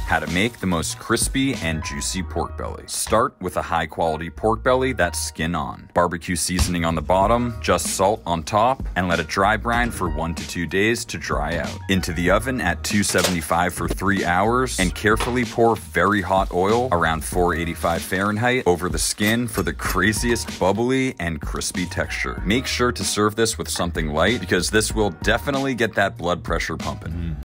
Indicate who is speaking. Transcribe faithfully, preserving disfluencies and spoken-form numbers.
Speaker 1: How to make the most crispy and juicy pork belly. Start with a high quality pork belly that's skin on. Barbecue seasoning on the bottom, just salt on top, and let it dry brine for one to two days to dry out. Into the oven at two seventy-five for three hours, and carefully pour very hot oil around four eighty-five Fahrenheit over the skin for the craziest bubbly and crispy texture. Make sure to serve this with something light because this will definitely get that blood pressure pumping. Mm.